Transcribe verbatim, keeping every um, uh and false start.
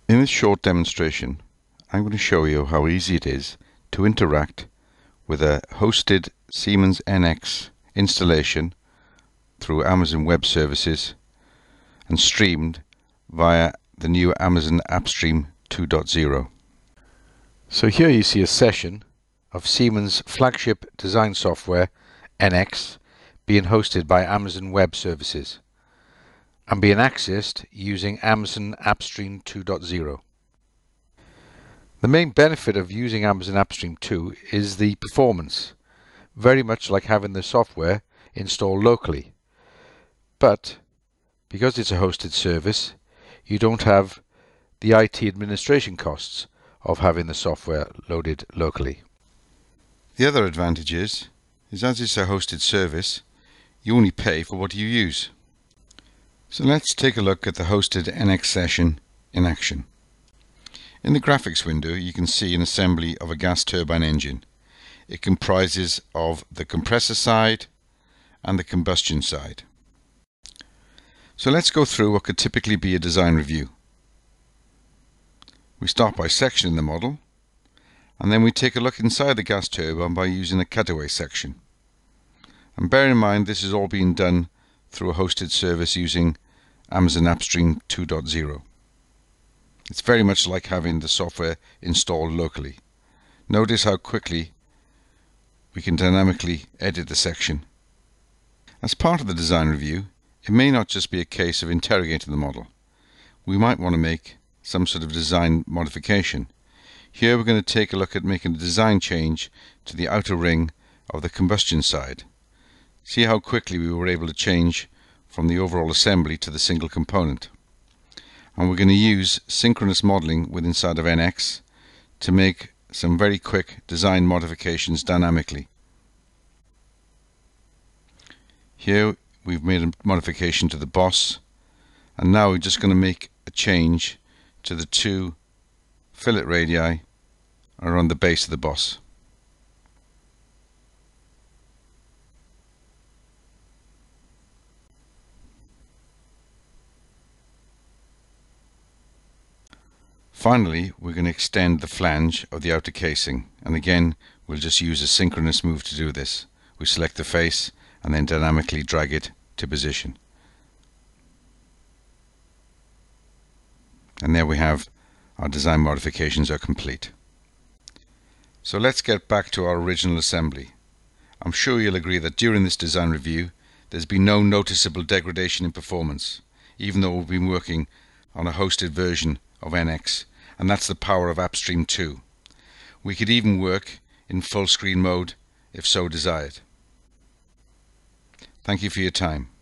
In this short demonstration, I'm going to show you how easy it is to interact with a hosted Siemens N X installation through Amazon Web Services and streamed via the new Amazon AppStream two point oh. So here you see a session of Siemens flagship design software N X being hosted by Amazon Web Services and being accessed using Amazon AppStream two point oh. The main benefit of using Amazon AppStream two is the performance, very much like having the software installed locally. But because it's a hosted service, you don't have the I T administration costs of having the software loaded locally. The other advantage is, is as it's a hosted service, you only pay for what you use. So let's take a look at the hosted N X session in action. In the graphics window you can see an assembly of a gas turbine engine. It comprises of the compressor side and the combustion side. So let's go through what could typically be a design review. We start by sectioning the model, and then we take a look inside the gas turbine by using a cutaway section. And bear in mind this is all being done through a hosted service using Amazon AppStream two point oh. It's very much like having the software installed locally. Notice how quickly we can dynamically edit the section. As part of the design review, it may not just be a case of interrogating the model. We might want to make some sort of design modification. Here we're going to take a look at making a design change to the outer ring of the combustion side. See how quickly we were able to change from the overall assembly to the single component. And we're going to use synchronous modeling with inside of N X to make some very quick design modifications dynamically. Here we've made a modification to the boss, and now we're just going to make a change to the two fillet radii around the base of the boss. Finally, we're going to extend the flange of the outer casing, and again we'll just use a synchronous move to do this. We select the face and then dynamically drag it to position. And there we have our design modifications are complete. So let's get back to our original assembly. I'm sure you'll agree that during this design review there's been no noticeable degradation in performance, even though we've been working on a hosted version of N X, and that's the power of AppStream two. We could even work in full screen mode if so desired. Thank you for your time.